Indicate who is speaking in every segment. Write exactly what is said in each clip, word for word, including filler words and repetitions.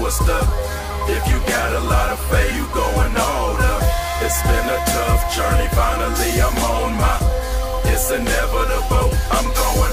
Speaker 1: us the. If you got a lot of faith, you going older. It's been a tough journey, finally I'm on my. It's inevitable, I'm going.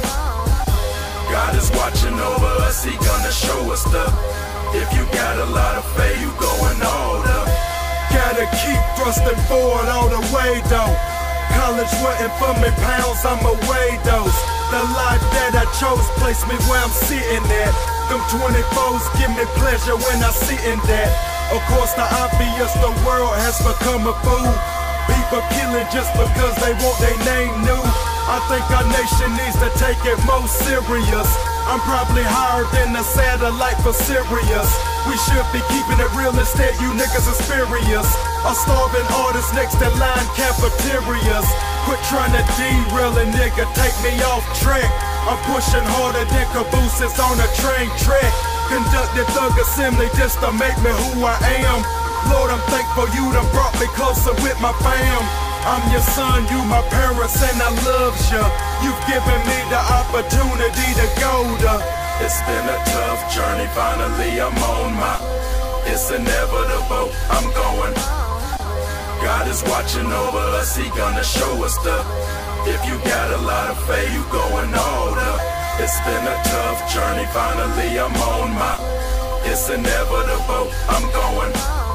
Speaker 1: God is watching over us, He gonna show us the. If you got a lot of faith, you going older.
Speaker 2: Gotta keep thrusting forward all the way though. College wasn't for me, pounds, I'm away dose. The life that I chose placed me where I'm sitting at. Them twenty-fours give me pleasure when I sit in that. Of course the obvious, the world has become a fool. People killing just because they want their name new. I think our nation needs to take it more serious. I'm probably higher than a satellite for Sirius. We should be keeping it real, instead you niggas are spurious. A starving artist next to line cafeterias. Quit trying to derail a nigga, take me off track. I'm pushing harder than cabooses on a train track. Conducted thug assembly just to make me who I am. Lord, I'm thankful you done brought me closer with my fam. I'm your son, you my parents, and I love ya. You've given me the opportunity to go to.
Speaker 1: It's been a tough journey, finally I'm on my. It's inevitable, I'm going. God is watching over us, He gonna show us the. If you got a lot of faith, you going older. It's been a tough journey, finally I'm on my. It's inevitable, I'm going.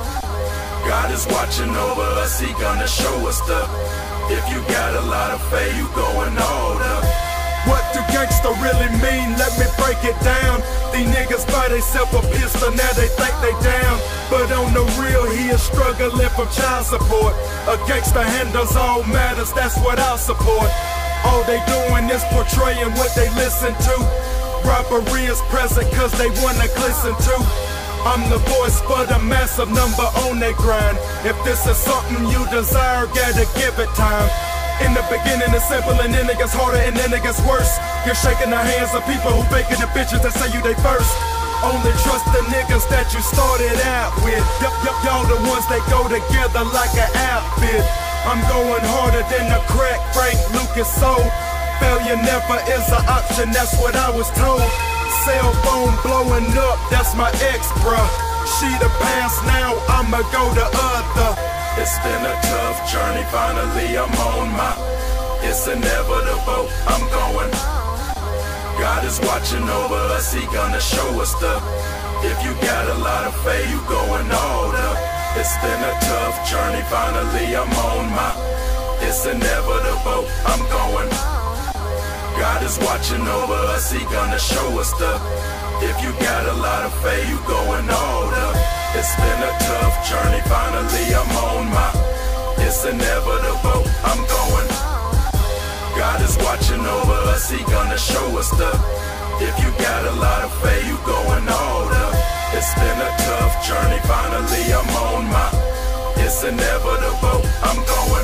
Speaker 1: God is watching over us, He gonna show us the. If you got a lot of faith, you going older.
Speaker 2: What do gangsta really mean? Let me break it down. These niggas buy theyself a pistol, now they think they down. But on the real, he is struggling from child support. A gangsta handles all matters, that's what I'll support. All they doing is portraying what they listen to. Robbery is present cause they wanna glisten to. I'm the voice for the massive number on their grind. If this is something you desire, gotta give it time. In the beginning it's simple and then it gets harder and then it gets worse. You're shaking the hands of people who faking the bitches that say you they first. Only trust the niggas that you started out with. Yup, yup, y'all the ones that go together like an outfit. I'm going harder than the crack Frank Lucas sold. Failure never is an option, that's what I was told. Cell phone blowing up, that's my ex, bruh. She the past now, I'ma go the other.
Speaker 1: It's been a tough journey, finally I'm on my. It's inevitable, I'm going. God is watching over us, He gonna show us the. If you got a lot of faith, you going older. It's been a tough journey, finally I'm on my. It's inevitable, I'm going. God is watching over us, He gonna show us the. If you got a lot of faith, you going older. It's been a tough journey, finally I'm on my. It's inevitable, I'm going. God is watching over us, He gonna show us the. If you got a lot of faith, you going older. It's been a tough journey, finally I'm on my. It's inevitable, I'm going.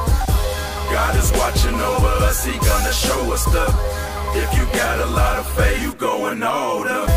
Speaker 1: God is watching over us, He gonna show us the. If you got a lot of faith, you going older.